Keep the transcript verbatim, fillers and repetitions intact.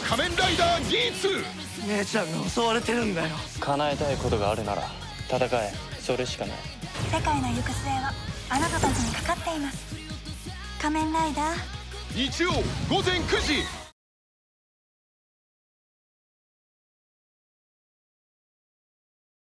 仮面ライダー ディーツー。 姉ちゃんが襲われてるんだよ。 叶えたいことがあるなら戦え、それしかない。 世界の行く末はあなたたちにかかっています。仮面ライダー。 日曜午前くじ。